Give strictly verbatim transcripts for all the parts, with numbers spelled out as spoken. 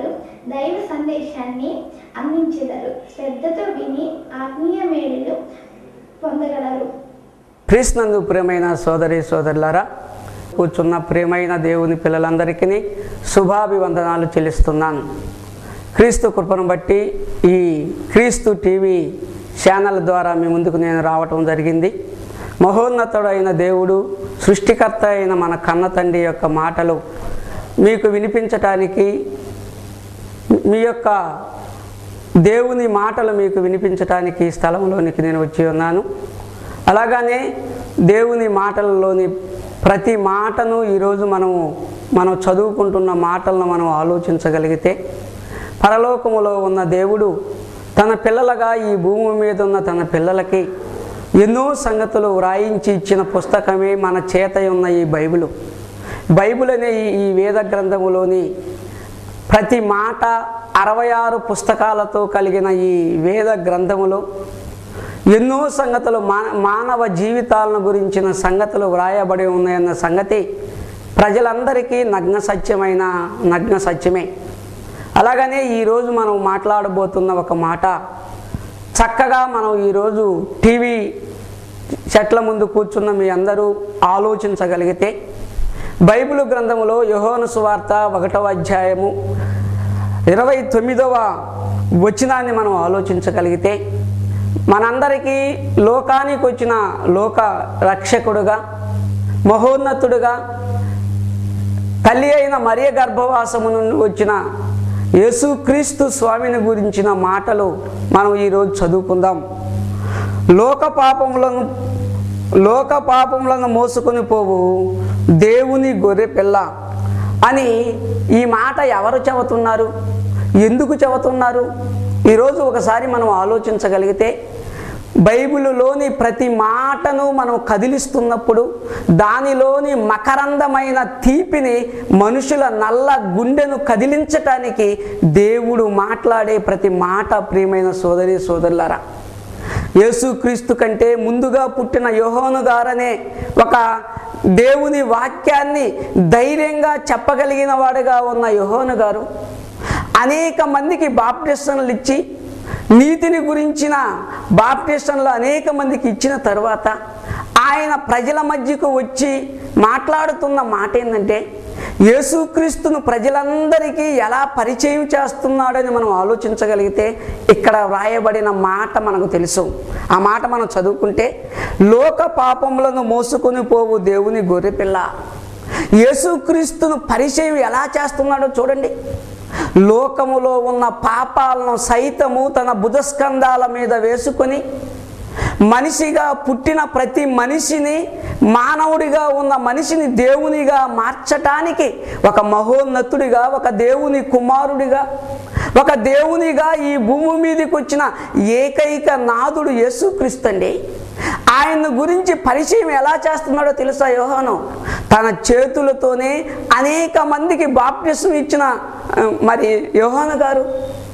వారు దైవ సందేశాన్ని అందించెదరు. శ్రద్ధతో విని ఆత్మీయ మేలులు పొందగలరు. క్రీస్తునందు ప్రియమైన సోదరి సోదరులారా, కూర్చున్న ప్రియమైన దేవుని పిల్లలందరికీ శుభాభివందనాలు చెల్లిస్తున్నాను. క్రీస్తు కృపను బట్టి ఈ క్రీస్తు టీవీ ఛానల్ ద్వారా మీ ముందుకు నేను రావటం జరిగింది. మహోన్నతుడైన దేవుడు, సృష్టికర్త అయిన మన కన్న తండ్రి యొక్క మాటలు మీకు వినిపించటానికి, మీ యొక్క దేవుని మాటలు మీకు వినిపించటానికి ఈ స్థలంలోనికి నేను వచ్చి ఉన్నాను. అలాగనే దేవుని మాటలలోని ప్రతి మాటను ఈరోజు మనము మనం చదువుకుంటున్న మాటలను మనం ఆలోచించగలిగితే, పరలోకములో ఉన్న దేవుడు తన పిల్లలుగా ఈ భూమి మీద ఉన్న తన పిల్లలకి ఎన్నో సంగతులు వ్రాయించి ఇచ్చిన పుస్తకమే మన చేత ఉన్న ఈ బైబిలు. బైబిల్ అనే ఈ వేద గ్రంథములోని ప్రతి మాట అరవై ఆరు పుస్తకాలతో కలిగిన ఈ వేద గ్రంథములో ఎన్నో సంగతులు మానవ జీవితాలను గురించిన సంగతులు వ్రాయబడి ఉన్నాయన్న సంగతి ప్రజలందరికీ నగ్న సత్యమైన నగ్న సత్యమే. అలాగనే ఈరోజు మనం మాట్లాడబోతున్న ఒక మాట చక్కగా మనం ఈరోజు టీవీ చెట్ల ముందు కూర్చున్న మీ అందరూ ఆలోచించగలిగితే, బైబిల్ గ్రంథములో యోహాను సువార్త ఒకటవ అధ్యాయము ఇరవై తొమ్మిదవ వచనాన్ని మనం ఆలోచించగలిగితే, మనందరికీ లోకానికి వచ్చిన లోక రక్షకుడుగా, మహోన్నతుడుగా, తల్లి అయిన మరియ గర్భవాసము నుండి వచ్చిన యేసుక్రీస్తు స్వామిని గురించిన మాటలు మనం ఈరోజు చదువుకుందాం. లోక పాపములను లోక పాపములను మోసుకొని పోవు దేవుని గొర్రె పిల్ల అని ఈ మాట ఎవరు చెబుతున్నారు, ఎందుకు చెబుతున్నారు? ఈరోజు ఒకసారి మనం ఆలోచించగలిగితే, బైబిలులోని ప్రతి మాటను మనం కదిలిస్తున్నప్పుడు దానిలోని మకరందమైన తీపిని, మనుషుల నల్ల గుండెను కదిలించటానికి దేవుడు మాట్లాడే ప్రతి మాట ప్రియమైన సోదరి సోదరులారా, యేసుక్రీస్తు కంటే ముందుగా పుట్టిన యోహాను గారనే ఒక దేవుని వాక్యాన్ని ధైర్యంగా చెప్పగలిగిన వాడుగా ఉన్న యోహాను గారు అనేక మందికి బాప్టిస్టన్లు ఇచ్చి, నీతిని గురించిన బాప్టిస్టన్లు అనేక మందికి ఇచ్చిన తర్వాత ఆయన ప్రజల మధ్యకు వచ్చి మాట్లాడుతున్న మాట ఏంటంటే, యేసుక్రీస్తును ప్రజలందరికీ ఎలా పరిచయం చేస్తున్నాడని మనం ఆలోచించగలిగితే ఇక్కడ వ్రాయబడిన మాట మనకు తెలుసు. ఆ మాట మనం చదువుకుంటే, లోక పాపములను మోసుకొని పోవు దేవుని గొర్రెపిల్ల. యేసుక్రీస్తును పరిచయం ఎలా చేస్తున్నాడో చూడండి. లోకములో ఉన్న పాపాలను సైతము తన భుజస్కంధాల మీద వేసుకొని మనిషిగా పుట్టిన ప్రతి మనిషిని, మానవుడిగా ఉన్న మనిషిని దేవునిగా మార్చటానికి ఒక మహోన్నతుడిగా, ఒక దేవుని కుమారుడిగా, ఒక దేవునిగా ఈ భూమి మీదకి వచ్చిన ఏకైక నాథుడు యేసుక్రీస్తు అండి. ఆయన గురించి పరిచయం ఎలా చేస్తున్నాడో తెలుసా యోహాను? తన చేతులతోనే అనేక మందికి బాప్టిసం ఇచ్చిన మరి యోహాను గారు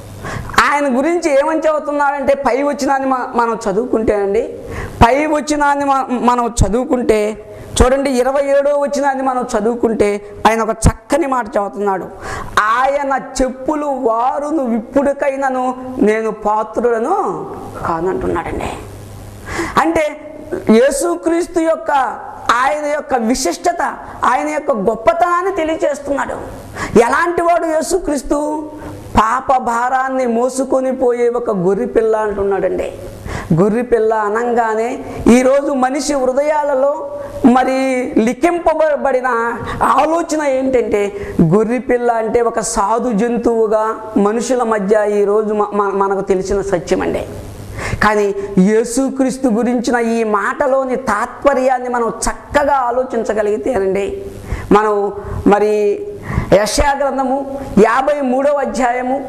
ఆయన గురించి ఏమని చెబుతున్నాడంటే, పై వచనాన్ని మనం చదువుకుంటేనండి, పై వచనాన్ని మనం చదువుకుంటే చూడండి, ఇరవై ఏడో వచనాన్ని మనం చదువుకుంటే ఆయన ఒక చక్కని మాట చెబుతున్నాడు. ఆయన చెప్పులు వారును విప్పుడుకైనను నేను పాత్రులను కానంటున్నాడండి. అంటే యేసుక్రీస్తు యొక్క ఆయన యొక్క విశిష్టత, ఆయన యొక్క గొప్పతనాన్ని తెలియజేస్తున్నాడు. ఎలాంటి వాడు యేసుక్రీస్తు? పాప భారాన్ని మోసుకొని పోయే ఒక గొర్రెపిల్ల అంటున్నాడండి. గొర్రెపిల్ల అనంగానే ఈరోజు మనిషి హృదయాలలో మరి లిఖింపబడిన ఆలోచన ఏంటంటే, గొర్రెపిల్ల అంటే ఒక సాధు జంతువుగా మనుషుల మధ్య ఈరోజు మనకు తెలిసిన సత్యం అండి. కానీ యేసుక్రీస్తు గురించిన ఈ మాటలోని తాత్పర్యాన్ని మనం చక్కగా ఆలోచించగలిగితేనండి, మనం మరి యెషయా గ్రంథము యాభై మూడవ అధ్యాయము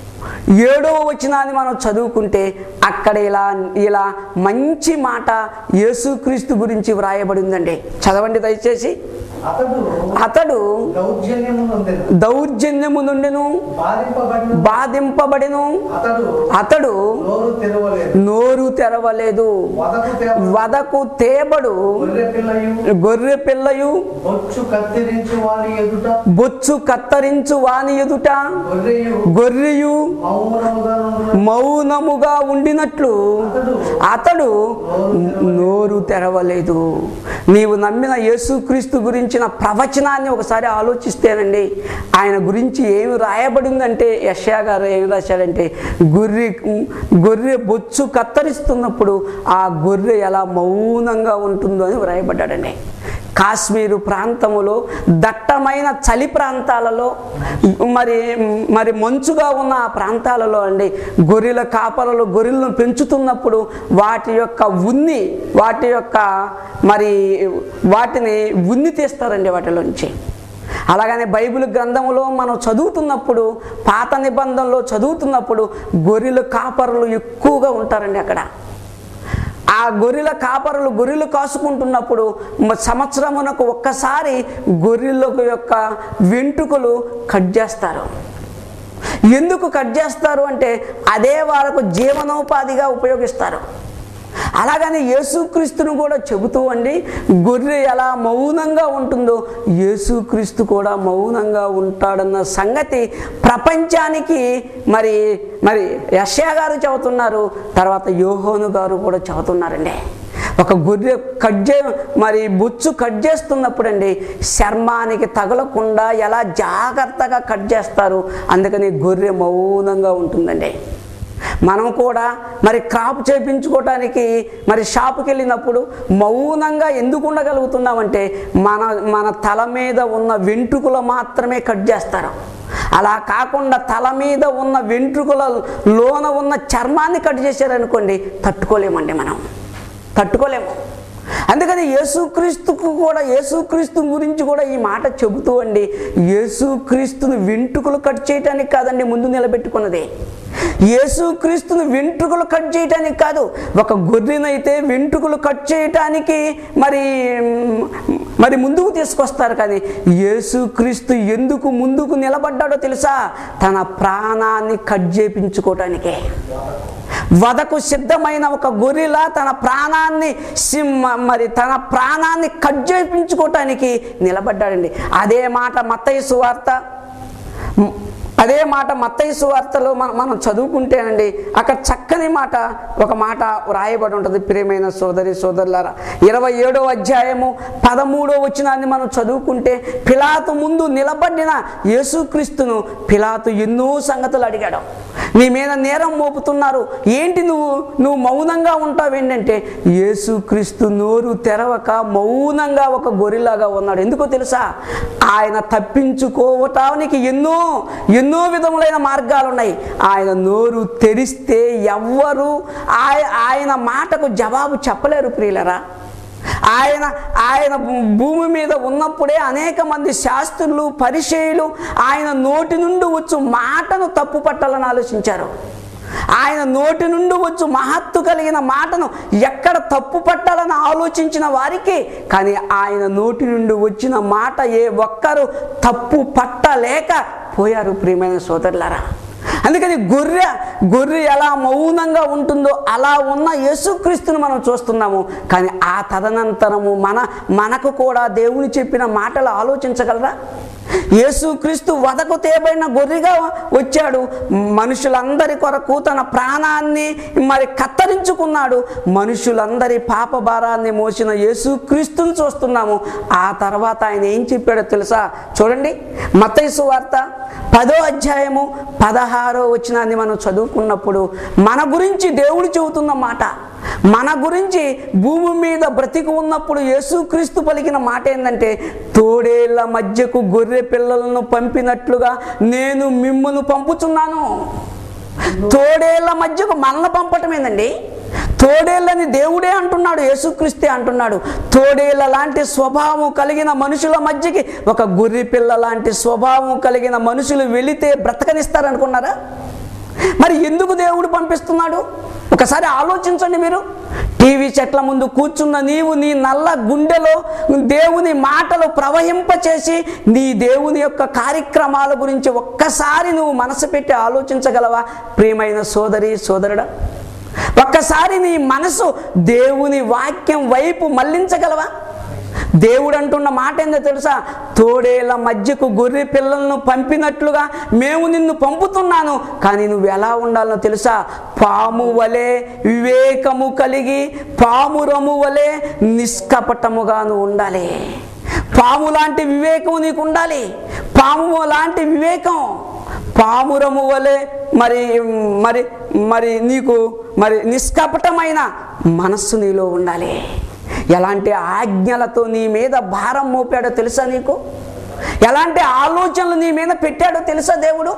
ఏడవ వచనాన్ని మనం చదువుకుంటే అక్కడ ఇలా ఇలా మంచి మాట యేసుక్రీస్తు గురించి వ్రాయబడి ఉందండి. చదవండి దయచేసి. అతడు అతడు దౌర్జన్యము నొందెను. దౌర్జన్యము నుండెను, బాధింపబడిన బాధింపబడెను. అతడు అతడు నోరు తెరవలేదు. నోరు తెరవలేదు. వదకు తేబడు వదకు తేబడు గొర్రె పిల్లయు గొర్రె పిల్లయు బొచ్చు కత్తిరించు వాని ఎదుట బొచ్చు కత్తరించు వాని ఎదుట గొర్రెయు గొర్రెయు మౌనముగా నుండును. మౌనముగా ఉండినట్లు అతడు నోరు తెరవలేదు. నీవు నమ్మిన యేసుక్రీస్తు గురించిన ప్రవచనాన్ని ఒకసారి ఆలోచిస్తేనండి, ఆయన గురించి ఏమి రాయబడిందంటే, యెషయా గారు ఏమి రాశాడంటే, గొర్రె గొర్రె బొచ్చు కత్తరిస్తున్నప్పుడు ఆ గొర్రె ఎలా మౌనంగా ఉంటుందో అని వ్రాయబడ్డాడండి. కాశ్మీరు ప్రాంతములో దట్టమైన చలి ప్రాంతాలలో మరి మరి మంచుగా ఉన్న ఆ ప్రాంతాలలో అండి గొర్రెల కాపరులు గొర్రెలను పెంచుతున్నప్పుడు వాటి యొక్క ఉన్ని వాటి యొక్క మరి వాటిని ఉన్ని తీస్తారండి వాటిలోంచి. అలాగనే బైబిల్ గ్రంథములో మనం చదువుతున్నప్పుడు, పాత నిబంధనలో చదువుతున్నప్పుడు గొర్రెల కాపరులు ఎక్కువగా ఉంటారండి అక్కడ. ఆ గొర్రెల కాపరులు గొర్రెలు కాసుకుంటున్నప్పుడు సంవత్సరమునకు ఒక్కసారి గొర్రెల యొక్క వెంట్రుకలు కట్ చేస్తారు. ఎందుకు కట్ చేస్తారు అంటే అదే వాళ్ళకు జీవనోపాధిగా ఉపయోగిస్తారు. అలాగని యేసుక్రీస్తును కూడా చెబుతూ అండి, గొర్రె ఎలా మౌనంగా ఉంటుందో యేసుక్రీస్తు కూడా మౌనంగా ఉంటాడన్న సంగతి ప్రపంచానికి మరి మరి యెషయా గారు చెబుతున్నారు, తర్వాత యోహోను గారు కూడా చెబుతున్నారండి. ఒక గొర్రె కట్ చే మరి బొచ్చు కట్ చేస్తున్నప్పుడు అండి చర్మానికి తగలకుండా ఎలా జాగ్రత్తగా కట్ చేస్తారు. అందుకని గొర్రె మౌనంగా ఉంటుందండి. మనం కూడా మరి క్రాప్ చేయించుకోవటానికి మరి షాపుకి వెళ్ళినప్పుడు మౌనంగా ఎందుకు ఉండగలుగుతున్నామంటే మన మన తల మీద ఉన్న వెంట్రుకలు మాత్రమే కట్ చేస్తారు. అలా కాకుండా తల మీద ఉన్న వెంట్రుకల లోన ఉన్న చర్మాన్ని కట్ చేశారనుకోండి, తట్టుకోలేమండి, మనం తట్టుకోలేము. అందుకని యేసుక్రీస్తుకు కూడా యేసుక్రీస్తు గురించి కూడా ఈ మాట చెబుతూ అండి, యేసుక్రీస్తుని వెంట్రుకలు కట్ చేయటానికి కాదండి ముందు నిలబెట్టుకున్నది. యేసుక్రీస్తుని వెంట్రుకలు కట్ చేయటానికి కాదు. ఒక గొర్రెనైతే వెంట్రుకలు కట్ చేయటానికి మరి మరి ముందుకు తీసుకొస్తారు. కానీ యేసుక్రీస్తు ఎందుకు ముందుకు నిలబడ్డాడో తెలుసా? తన ప్రాణాన్ని కట్ చేయించుకోవటానికే. వదకు సిద్ధమైన ఒక గొర్రెల తన ప్రాణాన్ని మరి తన ప్రాణాన్ని కట్ చేయించుకోవటానికి నిలబడ్డాడండి. అదే మాట మత్తయి సువార్త అదే మాట మత్తయి సువార్తలో మనం మనం చదువుకుంటేనండి అక్కడ చక్కని మాట ఒక మాట వ్రాయబడి ఉంటుంది. ప్రియమైన సోదరి సోదరులారా, ఇరవై ఏడో అధ్యాయము పదమూడో వచనాన్ని మనం చదువుకుంటే, పిలాతు ముందు నిలబడిన యేసుక్రీస్తును పిలాతు ఎన్నో సంగతులు అడిగాడు. నీ మీద నేరం మోపుతున్నారు, ఏంటి నువ్వు నువ్వు మౌనంగా ఉంటావు ఏంటంటే, యేసుక్రీస్తు నోరు తెరవక మౌనంగా ఒక గొర్రెలాగా ఉన్నాడు. ఎందుకో తెలుసా? ఆయన తప్పించుకోవటానికి ఎన్నో ఎన్నో విధములైన మార్గాలు ఉన్నాయి. ఆయన నోరు తెరిస్తే ఎవ్వరు ఆయన మాటకు జవాబు చెప్పలేరు. ప్రియులరా, ఆయన ఆయన భూమి మీద ఉన్నప్పుడే అనేక మంది శాస్త్రులు పరిసయ్యులు ఆయన నోటి నుండి వచ్చు మాటను తప్పు పట్టాలని ఆలోచించారు. ఆయన నోటి నుండి వచ్చు మహత్తు కలిగిన మాటను ఎక్కడ తప్పు పట్టాలని ఆలోచించిన వారికి, కానీ ఆయన నోటి నుండి వచ్చిన మాట ఏ ఒక్కరు తప్పు పట్టలేక పోయారు. ప్రియమైన సోదరులారా, అందుకని గొర్రె గొర్రె ఎలా మౌనంగా ఉంటుందో అలా ఉన్న యేసుక్రీస్తుని మనం చూస్తున్నాము. కానీ ఆ తదనంతరము మన మనకు కూడా దేవుని చెప్పిన మాటలు ఆలోచించగలరా? యేసుక్రీస్తు వదకు తేబడిన గొర్రెగా వచ్చాడు. మనుషులందరి కొరకు తన ప్రాణాన్ని మరి కత్తరించుకున్నాడు. మనుషులందరి పాప భారాన్ని మోసిన యేసుక్రీస్తుని చూస్తున్నాము. ఆ తర్వాత ఆయన ఏం చెప్పాడో తెలుసా? చూడండి, మత్తయి సువార్త పదో అధ్యాయము పదహారో వచనాన్ని మనం చదువుకున్నప్పుడు మన గురించి దేవుడు చెబుతున్న మాట, మన గురించి భూమి మీద బ్రతికి ఉన్నప్పుడు యేసుక్రీస్తు పలికిన మాట ఏంటంటే, తోడేళ్ల మధ్యకు గొర్రె పిల్లలను పంపినట్లుగా నేను మిమ్మును పంపుచున్నాను. తోడేళ్ల మధ్యకు మనల్ని పంపటం ఏందండి? తోడేళ్ళని దేవుడే అంటున్నాడు, యేసుక్రీస్తే అంటున్నాడు. తోడేళ్ళ లాంటి స్వభావం కలిగిన మనుషుల మధ్యకి ఒక గొర్రె పిల్ల లాంటి స్వభావం కలిగిన మనుషులు వెళితే బ్రతకనిస్తారనుకున్నారా? మరి ఎందుకు దేవుడు పంపిస్తున్నాడు? ఒకసారి ఆలోచించండి మీరు. టీవీ చెట్ల ముందు కూర్చున్న నీవు నీ నల్ల గుండెలో దేవుని మాటలు ప్రవహింపచేసి నీ దేవుని యొక్క కార్యక్రమాల గురించి ఒక్కసారి నువ్వు మనసు పెట్టి ఆలోచించగలవా ప్రియమైన సోదరి సోదరుడా? ఒక్కసారి నీ మనసు దేవుని వాక్యం వైపు మళ్లించగలవా? దేవుడు అంటున్న మాట ఏందో తెలుసా? తోడేళ్ల మధ్యకు గొర్రె పిల్లలను పంపినట్లుగా మేము నిన్ను పంపుతున్నాను, కానీ నువ్వు ఎలా ఉండాలో తెలుసా? పాము వలె వివేకము కలిగి పామురము వలె నిష్కపటముగా నువ్వు ఉండాలి. పాము లాంటి వివేకం నీకు ఉండాలి. పాము లాంటి వివేకం, పామురము వలె మరి మరి మరి నీకు మరి నిష్కపటమైన మనస్సు నీలో ఉండాలి. ఎలాంటి ఆజ్ఞలతో నీ మీద భారం మోపాడో తెలుసా నీకు? ఎలాంటి ఆలోచనలు నీ మీద పెట్టాడో తెలుసా దేవుడు?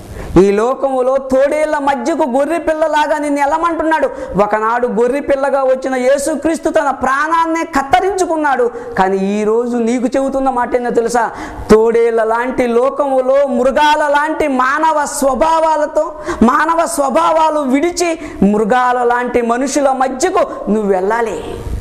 ఈ లోకములో తోడేళ్ల మధ్యకు గొర్రె పిల్లలాగా నిన్ను ఎల్లమంటున్నాడు. ఒకనాడు గొర్రె పిల్లగా వచ్చిన యేసుక్రీస్తు తన ప్రాణాన్నే కత్తరించుకున్నాడు. కానీ ఈరోజు నీకు చెబుతున్న మాట ఏందో తెలుసా? తోడేళ్ల లాంటి లోకములో మృగాల లాంటి మానవ స్వభావాలతో మానవ స్వభావాలు విడిచి మృగాల లాంటి మనుషుల మధ్యకు నువ్వు వెళ్ళాలి.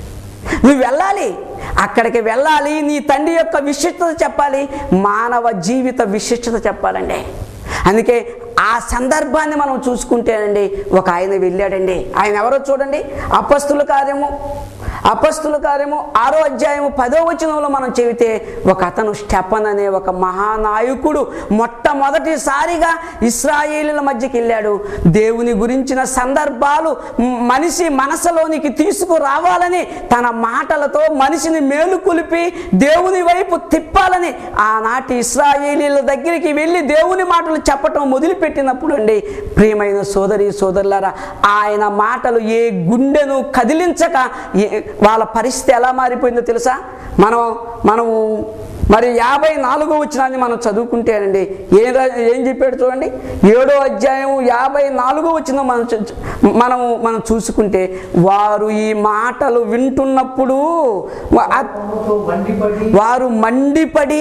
నువ్వు వెళ్ళాలి, అక్కడికి వెళ్ళాలి. నీ తండ్రి యొక్క విశిష్టత చెప్పాలి, మానవ జీవిత విశిష్టత చెప్పాలండి. అందుకే ఆ సందర్భాన్ని మనం చూసుకుంటేనండి, ఒక ఆయన వెళ్ళాడండి. ఆయన ఎవరో చూడండి, అపొస్తలుల కార్యము అపొస్తలుల కార్యము ఆరో అధ్యాయము పదో వచనంలో మనం చెబితే, ఒక అతను స్టెఫన్ అనే ఒక మహానాయకుడు మొట్టమొదటిసారిగా ఇశ్రాయేలీల మధ్యకి వెళ్ళాడు. దేవుని గురించిన సందర్భాలు మనిషి మనసులోనికి తీసుకురావాలని తన మాటలతో మనిషిని మేలుకొలిపి దేవుని వైపు తిప్పాలని ఆనాటి ఇశ్రాయేలీల దగ్గరికి వెళ్ళి దేవుని మాటలు చెప్పటం మొదలుపెట్టినప్పుడు అండి, ప్రియమైన సోదరి సోదరులారా, ఆయన మాటలు ఏ గుండెను కదిలించక వాళ్ళ పరిస్థితి ఎలా మారిపోయిందో తెలుసా? మనం మనము మరి యాభై నాలుగో వచనాన్ని మనం చదువుకుంటేనండి ఏం ఏం చెప్పాడు చూడండి. ఏడో అధ్యాయం యాభై నాలుగో వచనం మనం మనం మనం చూసుకుంటే, వారు ఈ మాటలు వింటున్నప్పుడు వారు మండిపడి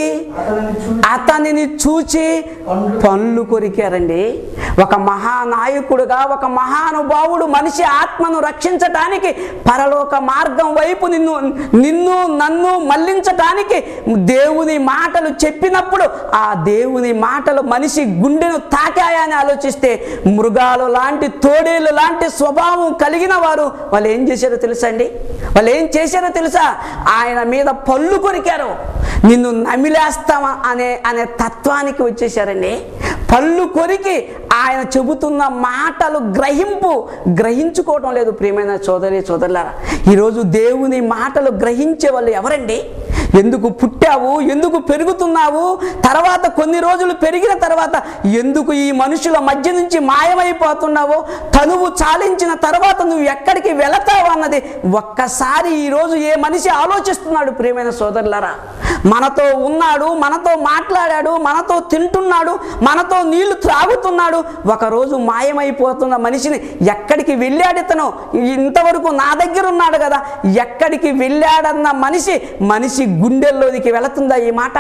అతనిని చూచి పళ్ళు కొరికారండి. ఒక మహానాయకుడుగా, ఒక మహానుభావుడు మనిషి ఆత్మను రక్షించటానికి పరలోక మార్గం వైపు నిన్ను నిన్ను నన్ను మళ్లించటానికి దేవుని మాటలు చెప్పినప్పుడు ఆ దేవుని మాటలు మనిషి గుండెను తాకాయని ఆలోచిస్తే, మృగాలు లాంటి తోడేళ్ళు లాంటి స్వభావం కలిగిన వారు వాళ్ళు ఏం చేశారో తెలుసా అండి? వాళ్ళు ఏం చేశారో తెలుసా? ఆయన మీద పళ్ళు కొరికారు. నిన్ను నమిలేస్తామా అనే అనే తత్వానికి వచ్చేసారండి. పళ్ళు కొరికి ఆయన చెబుతున్న మాటలు గ్రహింపు గ్రహించుకోవటం లేదు. ప్రియమైన సోదరి సోదరులారా, ఈరోజు దేవుని మాటలు గ్రహించే వాళ్ళు ఎవరండి? ఎందుకు పుట్టావు, ఎందుకు పెరుగుతున్నావు, తర్వాత కొన్ని రోజులు పెరిగిన తర్వాత ఎందుకు ఈ మనుషుల మధ్య నుంచి మాయమైపోతున్నావో, తనువు చాలించిన తర్వాత నువ్వు ఎక్కడికి వెళతావు అన్నది ఒక్కసారి ఈరోజు ఏ మనిషి ఆలోచిస్తున్నాడు? ప్రియమైన సోదరులారా, మనతో ఉన్నాడు, మనతో మాట్లాడాడు, మనతో తింటున్నాడు, మనతో నీళ్లు త్రాగుతున్నాడు, ఒకరోజు మాయమైపోతున్న మనిషిని ఎక్కడికి వెళ్ళాడు ఇతను? ఇంతవరకు నా దగ్గర ఉన్నాడు కదా, ఎక్కడికి వెళ్ళాడన్న మనిషి మనిషి గుండెల్లోనికి వెళుతుందా ఈ మాట?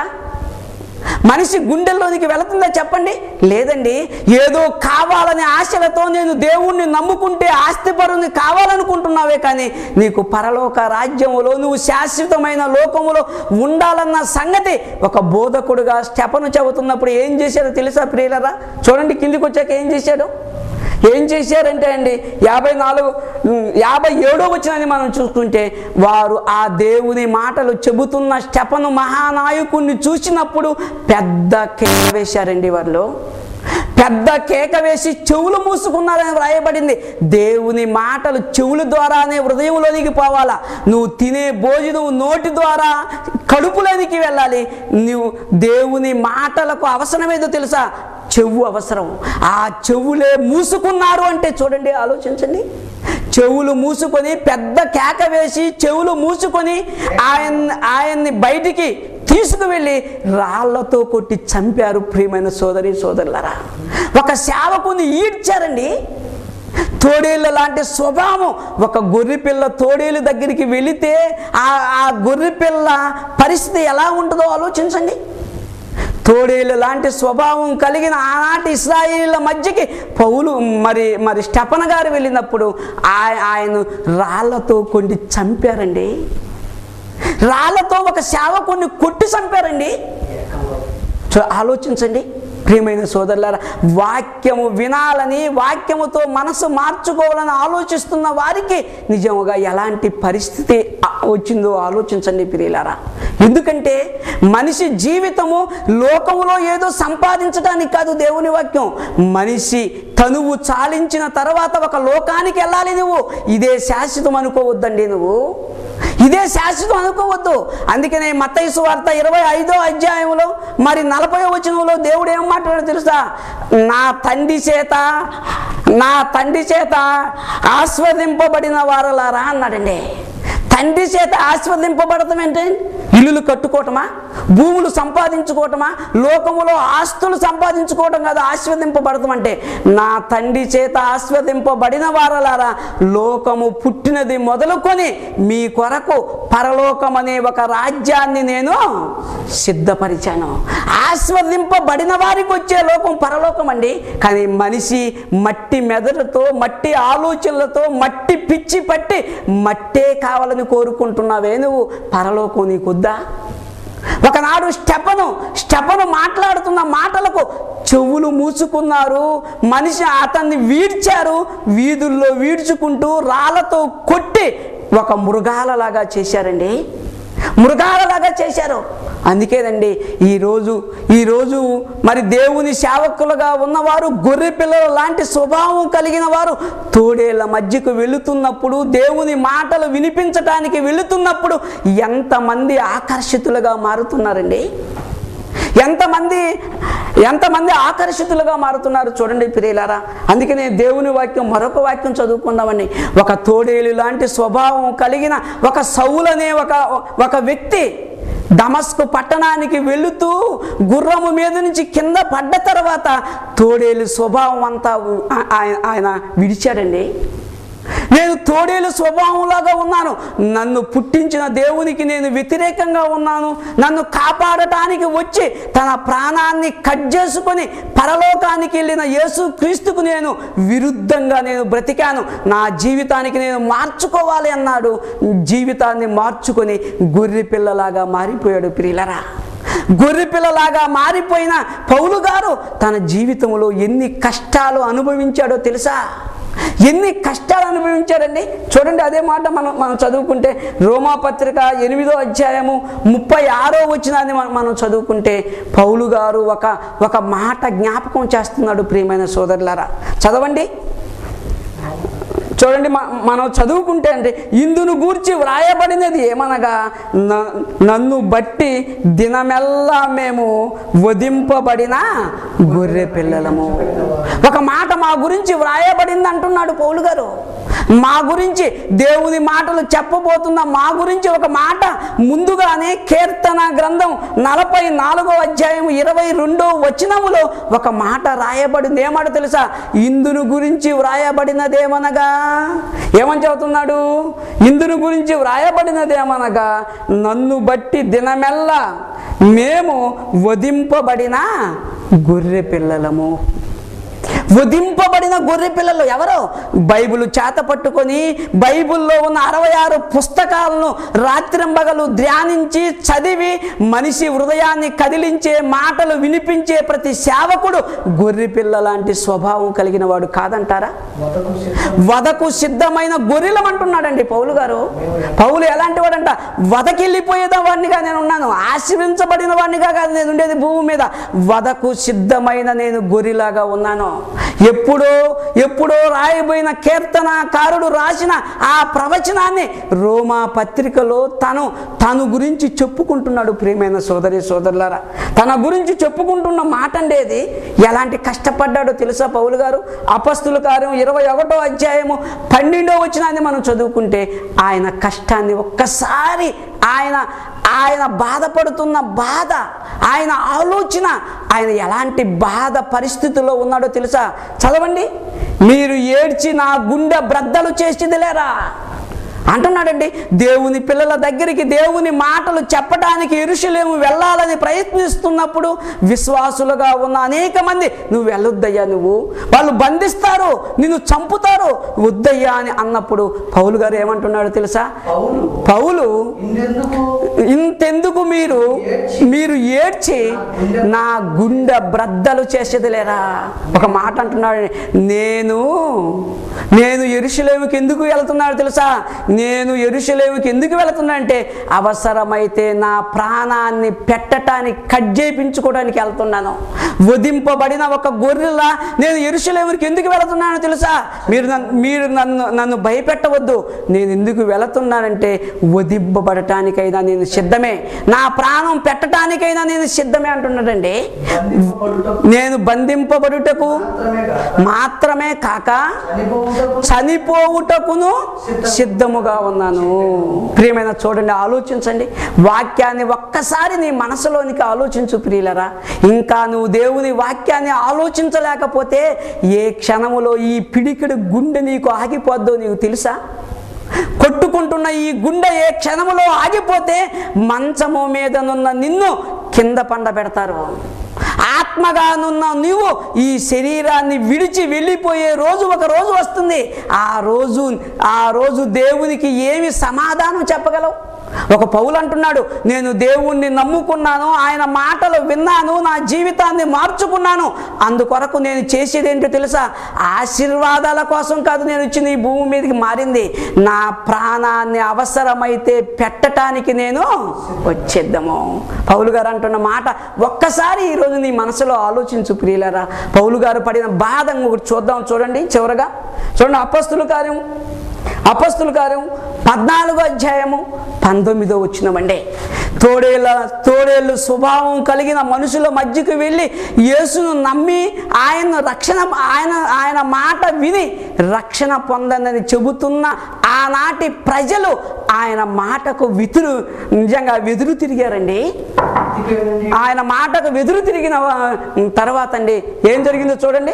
మనిషి గుండెల్లోనికి వెళుతుందా చెప్పండి? లేదండి. ఏదో కావాలనే ఆశలతో నేను దేవుణ్ణి నమ్ముకుంటే ఆస్తిపరుని కావాలనుకుంటున్నావే, కానీ నీకు పరలోక రాజ్యములో నువ్వు శాశ్వతమైన లోకములో ఉండాలన్న సంగతి ఒక బోధకుడుగా స్టెఫను చెబుతున్నప్పుడు ఏం చేశాడో తెలుసా ప్రియులరా? చూడండి, కిందికి వచ్చాక ఏం చేశాడు? ఏం చేశారంటే అండి, యాభై నాలుగు యాభై ఏడో వచనాన్ని మనం చూసుకుంటే, వారు ఆ దేవుని మాటలు చెబుతున్న స్టెఫను మహానాయకుడిని చూసినప్పుడు పెద్ద కేక వేశారండి. వాళ్ళు పెద్ద కేక వేసి చెవులు మూసుకున్నారని వ్రాయబడింది. దేవుని మాటలు చెవుల ద్వారానే హృదయంలోనికి పోవాలా. నువ్వు తినే భోజనం నోటి ద్వారా కడుపులోనికి వెళ్ళాలి. నువ్వు దేవుని మాటలకు అవసరమేదో తెలుసా? చెవు అవసరం. ఆ చెవులే మూసుకున్నారు అంటే చూడండి, ఆలోచించండి. చెవులు మూసుకొని పెద్ద కేక వేసి చెవులు మూసుకొని ఆయన ఆయన్ని బయటికి తీసుకువెళ్ళి రాళ్లతో కొట్టి చంపారు. ప్రియమైన సోదరి సోదరులారా, ఒక సేవకుని ఈడ్చారండి. తోడేళ్ళ లాంటి స్వభావం. ఒక గొర్రెపిల్ల తోడేళ్ళ దగ్గరికి వెళితే ఆ ఆ గొర్రెపిల్ల పరిస్థితి ఎలా ఉంటుందో ఆలోచించండి. తోడేలు లాంటి స్వభావం కలిగిన ఆనాటి ఇశ్రాయేలీల మధ్యకి పౌలు మరి మరి స్టెఫన్ గారు వెళ్ళినప్పుడు ఆయన రాళ్లతో కొన్ని చంపారండి. రాళ్లతో ఒక సేవకుడిని కొట్టి చంపారండి. ఆలోచించండి ప్రియమైన సోదరులారా, వాక్యము వినాలని, వాక్యముతో మనసు మార్చుకోవాలని ఆలోచిస్తున్న వారికి నిజంగా ఎలాంటి పరిస్థితి వచ్చిందో ఆలోచించండి ప్రియులారా. ఎందుకంటే మనిషి జీవితము లోకములో ఏదో సంపాదించడానికి కాదు దేవుని వాక్యం. మనిషి తనువు చాలించిన తర్వాత ఒక లోకానికి వెళ్ళాలి. నువ్వు ఇదే శాశ్వతం అనుకోవద్దండి. నువ్వు ఇదే శాశ్వతం అనుకోవద్దు. అందుకనే మత్తయి సువార్త ఇరవై ఐదో అధ్యాయంలో మరి నలభై వచనంలో దేవుడు ఏం మాట్లాడాడో తెలుసా? నా తండ్రి చేత నా తండ్రి చేత ఆస్వాదింపబడిన వారలారా అన్నాడండి. తండ్రి చేత ఆస్వాదింపబడటం ఏంటి? ఇల్లులు కట్టుకోవటమా, భూములు సంపాదించుకోవటమా, లోకములో ఆస్తులు సంపాదించుకోవటం కాదు ఆస్వాదింపబడటం అంటే. నా తండ్రి చేత ఆస్వాదింపబడిన వారలారా, లోకము పుట్టినది మొదలుకొని మీ కొరకు పరలోకం అనే ఒక రాజ్యాన్ని నేను సిద్ధపరిచాను. ఆస్వాదింపబడిన వారికి వచ్చే లోకం పరలోకం అండి. కానీ మనిషి మట్టి మెదడుతో, మట్టి ఆలోచనలతో, మట్టి పిచ్చి పట్టి మట్టే కావాలని కోరుకుంటున్నావే నువ్వు. పరలోకం నీకొద్దా? ఒకనాడు స్టెఫను స్టెఫను మాట్లాడుతున్న మాటలకు చెవులు మూసుకున్నారు. మనిషి అతన్ని వీడ్చారు. వీధుల్లో వీడ్చుకుంటూ రాళ్లతో కొట్టి ఒక మృగాలలాగా చేశారండి. మృగాలలాగా చేశారు. అందుకేనండి ఈరోజు ఈరోజు మరి దేవుని సేవకులుగా ఉన్నవారు, గొర్రె పిల్లల లాంటి స్వభావం కలిగిన వారు తోడేళ్ల మధ్యకు వెళుతున్నప్పుడు, దేవుని మాటలు వినిపించటానికి వెళుతున్నప్పుడు ఎంతమంది ఆకర్షితులుగా మారుతున్నారండి. ఎంతమంది ఎంతమంది ఆకర్షితులుగా మారుతున్నారు చూడండి ప్రియులారా. అందుకనే దేవుని వాక్యం మరొక వాక్యం చదువుకుందామండి. ఒక తోడేలు లాంటి స్వభావం కలిగిన ఒక సౌలు అనే ఒక ఒక వ్యక్తి దమస్కు పట్టణానికి వెళుతూ గుర్రము మీద నుంచి కింద పడ్డ తర్వాత తోడేలు స్వభావం అంతా ఆయన విడిచాడండి. నేను తోడేలు స్వభావంలాగా ఉన్నాను, నన్ను పుట్టించిన దేవునికి నేను వ్యతిరేకంగా ఉన్నాను, నన్ను కాపాడటానికి వచ్చి తన ప్రాణాన్ని కట్ చేసుకొని పరలోకానికి వెళ్ళిన యేసు క్రీస్తుకు నేను విరుద్ధంగా నేను బ్రతికాను, నా జీవితానికి నేను మార్చుకోవాలి అన్నాడు. జీవితాన్ని మార్చుకొని గొర్రె పిల్లలాగా మారిపోయాడు ప్రియులరా. గొర్రె పిల్లలాగా మారిపోయిన పౌలు గారు తన జీవితంలో ఎన్ని కష్టాలు అనుభవించాడో తెలుసా? ఎన్ని కష్టాలు అనుభవించారండి చూడండి. అదే మాట మనం మనం చదువుకుంటే రోమా పత్రిక ఎనిమిదో అధ్యాయము ముప్పై ఆరో వచనాన్ని మనం చదువుకుంటే పౌలు గారు ఒక ఒక మాట జ్ఞాపకం చేస్తున్నాడు ప్రియమైన సోదరులారా. చదవండి చూడండి. మనం చదువుకుంటే అంటే ఇందును గూర్చి వ్రాయబడినది ఏమనగా, నన్ను బట్టి దినమెల్లా మేము వధింపబడిన గొర్రె పిల్లలము. ఒక మాట మా గురించి వ్రాయబడింది అంటున్నాడు పౌలు గారు. మా గురించి దేవుని మాటలు చెప్పబోతున్న మా గురించి ఒక మాట ముందుగానే కీర్తన గ్రంథం నలభై నాలుగో అధ్యాయం ఇరవై రెండో వచనములో ఒక మాట రాయబడింది. ఏమాట తెలుసా? ఇందును గురించి వ్రాయబడినదేమనగా, ఏమని చెబుతున్నాడు? ఇందును గురించి వ్రాయబడినదేమనగా నన్ను బట్టి దినమెల్లా మేము వధింపబడిన గొర్రె పిల్లలము. వధింపబడిన గొర్రె పిల్లలు ఎవరో? బైబిల్ చేత పట్టుకొని బైబిల్లో ఉన్న అరవై ఆరు పుస్తకాలను రాత్రింబగలు ధ్యానించి చదివి మనిషి హృదయాన్ని కదిలించే మాటలు వినిపించే ప్రతి సేవకుడు గొర్రె పిల్ల లాంటి స్వభావం కలిగిన వాడు కాదంటారా? వధకు సిద్ధమైన గొర్రెలం అంటున్నాడండి పౌలు గారు. పౌలు ఎలాంటి వాడంట? వధకెళ్ళిపోయేదా వాడినిగా నేను ఉన్నాను, ఆశీర్వించబడిన వాడినిగా కాదు నేను ఉండేది భూమి మీద, వధకు సిద్ధమైన నేను గొర్రెలాగా ఉన్నాను. ఎప్పుడో ఎప్పుడో రాయబోయిన కీర్తనకారుడు రాసిన ఆ ప్రవచనాన్ని రోమా పత్రికలో తను తను గురించి చెప్పుకుంటున్నాడు ప్రియమైన సోదరి సోదరులారా. తన గురించి చెప్పుకుంటున్న మాట అండేది. ఎలాంటి కష్టపడ్డాడో తెలుసా పౌలు గారు? అపొస్తలుల కార్యం ఇరవై ఒకటో అధ్యాయము పన్నెండో వచనాన్ని మనం చదువుకుంటే ఆయన కష్టాన్ని ఒక్కసారి ఆయన ఆయన బాధపడుతున్న బాధ, ఆయన ఆలోచన, ఆయన ఎలాంటి బాధ పరిస్థితుల్లో ఉన్నాడో తెలుసా? చదవండి. మీరు ఏడ్చి నా గుండె బ్రద్దలు చేసిదిలేరా. అంటున్నాడండి. దేవుని పిల్లల దగ్గరికి దేవుని మాటలు చెప్పడానికి యెరూషలేము వెళ్ళాలని ప్రయత్నిస్తున్నప్పుడు విశ్వాసులుగా ఉన్న అనేక మంది నువ్వు వెళ్ళొద్దయ్యా, నువ్వు వాళ్ళు బంధిస్తారు, నిన్ను చంపుతారు, వద్దయ్యా అని అన్నప్పుడు పౌలు గారు ఏమంటున్నాడు తెలుసా? పౌలు ఇంతెందుకు మీరు మీరు ఏడ్చి నా గుండె బ్రద్దలు చేసేది లేరా. ఒక మాట అంటున్నాడు, నేను నేను యెరూషలేముకి ఎందుకు వెళ్తున్నాడు తెలుసా? నేను యెరూషలేముకి ఎందుకు వెళ్తున్నా అంటే అవసరమైతే నా ప్రాణాన్ని పెట్టడానికి కట్ చేయించుకోవడానికి వెళ్తున్నాను. వధింపబడిన ఒక గొర్రెలా నేను యెరూషలేముకి ఎందుకు వెళుతున్నానో తెలుసా? మీరు నన్ను మీరు నన్ను నన్ను భయపెట్టవద్దు. నేను ఎందుకు వెళుతున్నానంటే వధింపబడటానికైనా నేను సిద్ధమే, నా ప్రాణం పెట్టడానికైనా నేను సిద్ధమే అంటున్నాడండి. నేను బంధింపబడుటకు మాత్రమే కాక చనిపోవుటకును సిద్ధముగా ఉన్నాను. ప్రియమైన చూడండి, ఆలోచించండి. వాక్యాన్ని ఒక్కసారి నీ మనసులోనికి ఆలోచించు ప్రియులరా. ఇంకా నువ్వు దేవుని వాక్యాన్ని ఆలోచించలేకపోతే ఏ క్షణములో ఈ పిడికిడి గుండె నీకు ఆగిపోద్దో నీకు తెలుసా? కొట్టుకుంటున్న ఈ గుండె ఏ క్షణములో ఆగిపోతే మంచము మీదనున్న నిన్ను కింద పండబెడతారు. ఆత్మగానున్న నీవు ఈ శరీరాన్ని విడిచి వెళ్ళిపోయే రోజు ఒక రోజు వస్తుంది. ఆ రోజు ఆ రోజు దేవునికి ఏమి సమాధానం చెప్పగలవు? ఒక పౌలు అంటున్నాడు, నేను దేవుణ్ణి నమ్ముకున్నాను, ఆయన మాటలు విన్నాను, నా జీవితాన్ని మార్చుకున్నాను, అందుకొరకు నేను చేసేది ఏంటో తెలుసా? ఆశీర్వాదాల కోసం కాదు నేను వచ్చిన ఈ భూమి మీదకి మారింది, నా ప్రాణాన్ని అవసరమైతే పెట్టడానికి నేను వచ్చేద్దాము. పౌలు గారు అంటున్న మాట ఒక్కసారి ఈరోజు నీ మనసులో ఆలోచించు ప్రియులరా. పౌలు గారు పడిన బాధ ఒకటి చూద్దాం. చూడండి చివరగా చూడండి, అపొస్తలుల కార్యం అపొస్తలుల కార్యం పద్నాలుగో అధ్యాయము పంతొమ్మిదో వచ్చినమండి. తోడేళ్ళ తోడేళ్ళు స్వభావం కలిగిన మనుషుల మధ్యకు వెళ్ళి యేసును నమ్మి ఆయన రక్షణ ఆయన ఆయన మాట విని రక్షణ పొందని చెబుతున్న ఆనాటి ప్రజలు ఆయన మాటకు వెదురు నిజంగా వెదురు తిరిగారండి. ఆయన మాటకు వెదురు తిరిగిన తర్వాత అండి ఏం జరిగిందో చూడండి.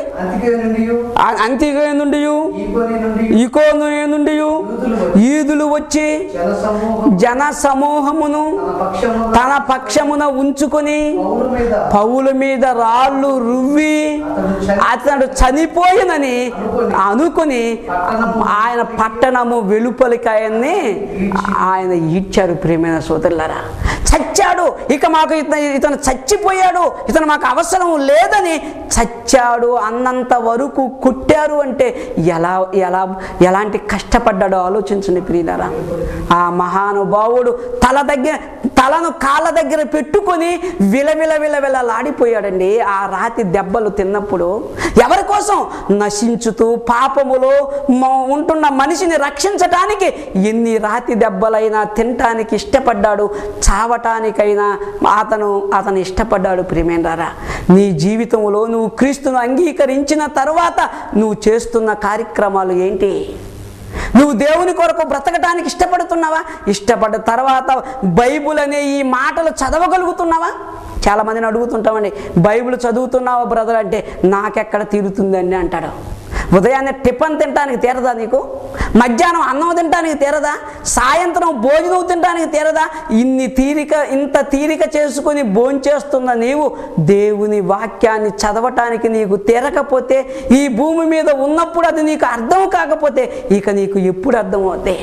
అంతికే నుండి ఈకోను నుండి యూదులు వచ్చి జన సమూహమును తన పక్షమున ఉంచుకొని పౌలు మీద రాళ్ళు రువ్వి అతడు చనిపోయినని అనుకుని ఆయన పట్టణము వెలుపలికాయన్ని ఆయన ఈడ్చారు. ప్రియమైన సోదరులారా, చచ్చాడు, ఇక మాకు ఇతను ఇతను చచ్చిపోయాడు, ఇతను మాకు అవసరం లేదని చచ్చాడు అన్నంత వరకు కొట్టారు అంటే ఎలా ఎలా ఎలాంటి కష్టపడ్డాడో ఆలోచించండి ప్రియులారా. ఆ మహానుభావుడు తల దగ్గర తలను కాళ్ళ దగ్గర పెట్టుకొని విలవిల విలవిలలాడిపోయాడండి. ఆ రాతి దెబ్బలు తిన్నప్పుడు ఎవరి కోసం? నశించుతూ పాపములో ఉంటున్న మనిషిని రక్షించటానికి ఎన్ని రాతి దెబ్బలైనా తినటానికి ఇష్టపడ్డాడు, చావటానికైనా అతను అతను ఇష్టపడ్డాడు. ప్రియమైనరా, నీ జీవితంలో నువ్వు క్రీస్తును అంగీకరించిన తర్వాత నువ్వు చేస్తున్న కార్యక్రమాలు ఏంటి? నువ్వు దేవుని కొరకు బ్రతకటానికి ఇష్టపడుతున్నావా? ఇష్టపడ్డ తర్వాత బైబుల్ అనే ఈ మాటలు చదవగలుగుతున్నావా? చాలామందిని అడుగుతుంటామండి, బైబిల్ చదువుతున్నావా బ్రదర్ అంటే నాకెక్కడ తీరుతుందండి అంటాడు. ఉదయాన్నే టిఫన్ తినడానికి తీరదా నీకు? మధ్యాహ్నం అన్నం తినడానికి తీరదా? సాయంత్రం భోజనం తినడానికి తీరదా? ఇన్ని తీరిక ఇంత తీరిక చేసుకుని భోంచేస్తున్న నీవు దేవుని వాక్యాన్ని చదవటానికి నీకు తీరకపోతే, ఈ భూమి మీద ఉన్నప్పుడు అది నీకు అర్థం కాకపోతే ఇక నీకు ఎప్పుడు అర్థం అవుతాయి?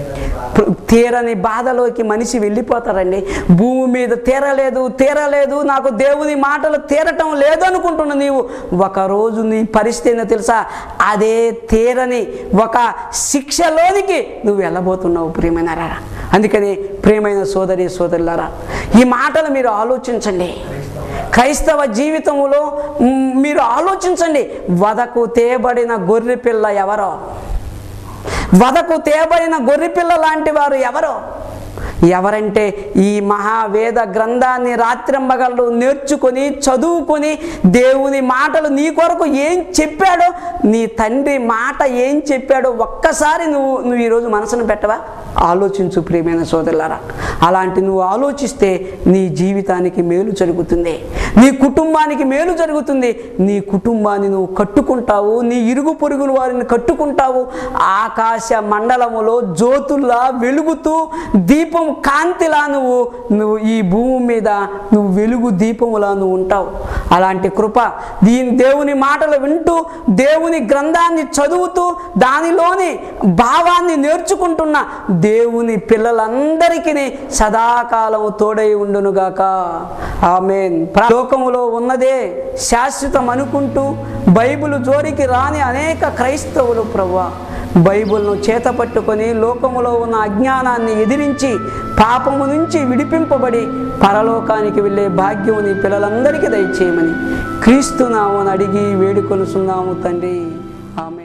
తీరని బాధలోకి మనిషి వెళ్ళిపోతారండి. భూమి మీద తీరలేదు తీరలేదు నాకు దేవుని మాటలు తీరటం లేదు అనుకుంటున్న నీవు ఒకరోజు నీ పరిస్థితి ఏంటో తెలుసా? అదే తీరని ఒక శిక్షలోనికి నువ్వు వెళ్ళబోతున్నావు ప్రియమైనరా. అందుకని ప్రియమైన సోదరి సోదరులారా, ఈ మాటలు మీరు ఆలోచించండి. క్రైస్తవ జీవితంలో మీరు ఆలోచించండి. వదకు తేబడిన గొర్రె పిల్ల ఎవరో? వదకు తేబడిన గొర్రెపిల్ల లాంటి వారు ఎవరో? ఎవరంటే ఈ మహావేద గ్రంథాన్ని రాత్రింబగళ్ళు నేర్చుకొని చదువుకొని దేవుని మాటలు నీ కొరకు ఏం చెప్పాడో, నీ తండ్రి మాట ఏం చెప్పాడో ఒక్కసారి నువ్వు నువ్వు ఈరోజు మనసును పెట్టవా? ఆలోచించు ప్రియమైన సోదరులారా. అలాంటి నువ్వు ఆలోచిస్తే నీ జీవితానికి మేలు జరుగుతుంది, నీ కుటుంబానికి మేలు జరుగుతుంది. నీ కుటుంబాన్ని నువ్వు కట్టుకుంటావు, నీ ఇరుగు పొరుగుల వారిని కట్టుకుంటావు. ఆకాశ మండలములో జ్యోతుల్లా వెలుగుతూ దీపం కాంతిలా నువ్వు నువ్వు ఈ భూమి మీద నువ్వు వెలుగు దీపములా నువ్వు ఉంటావు. అలాంటి కృప దీని దేవుని మాటలు వింటూ దేవుని గ్రంథాన్ని చదువుతూ దానిలోని భావాన్ని నేర్చుకుంటున్న దేవుని పిల్లలందరికీ సదాకాలము తోడై ఉండునుగాక. ఆమేన్. లోకములో ఉన్నదే శాశ్వతం అనుకుంటూ బైబిల్ జోలికి రాని అనేక క్రైస్తవులు ప్రభువా బైబిల్ను చేతపట్టుకొని లోకములో ఉన్న అజ్ఞానాన్ని ఎదిరించి పాపము నుంచి విడిపింపబడి పరలోకానికి వెళ్ళే భాగ్యం నీ పిల్లలందరికీ దయచేయమని క్రీస్తు నామమున అడిగి వేడుకొనుచున్నాము తండ్రి. ఆమేన్.